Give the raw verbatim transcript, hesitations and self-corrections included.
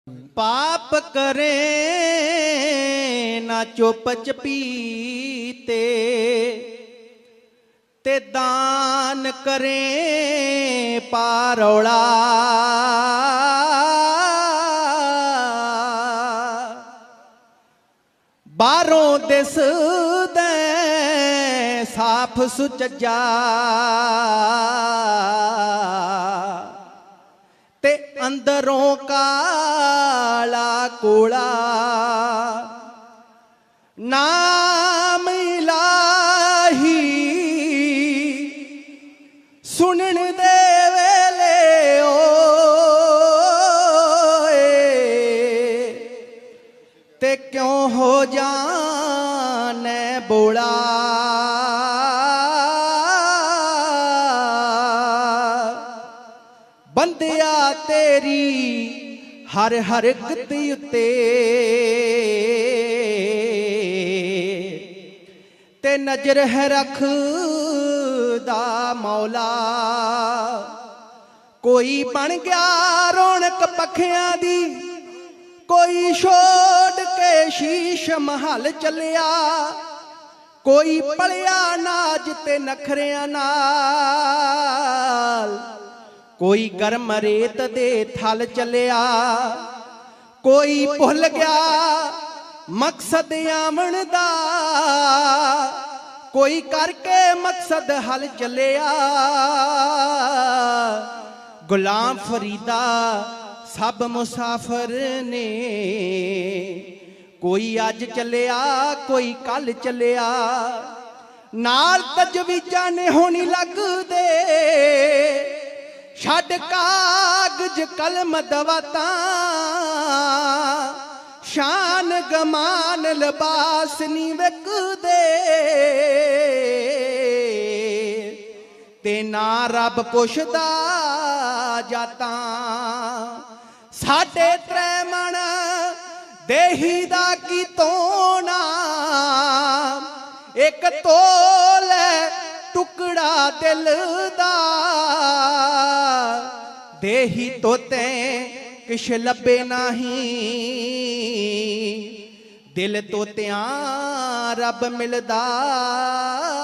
पाप करे ना चुप चपीते ते दान करे पारौला। बारों दिस दे साफ सुचजा ते अंदरों काला कोला। नाम इलाही सुनन दे वेले ओए ते क्यों हो जाने बोला। बंदिया तेरी हर हरकत उत्ते ते नजर है रखदा मौला। कोई बन गया रौनक पखियां दी, कोई छोड़ के शीश महल चलिया। कोई पलिया नाज ते नखरियां नाल, कोई गर्म रेत दे थल चलिया। कोई भुल गया मकसद आमन दा, कोई करके मकसद हल चलिया। गुलाम फरीदा सब मुसाफिर ने, कोई अज चलिया कोई कल चलिया। नाल तजवीज़ां ने होनी लगदे, छड़ कागज कलम दवाता। शान गमान लिबास नी विकदे, ते ना रब पुछदा जाता। साढ़े त्रै मन देही दा की तोना, एक तोल टुकड़ा दिल दा। देही तोते किश लबे नहीं, दिल तोत्यां रब मिलदा।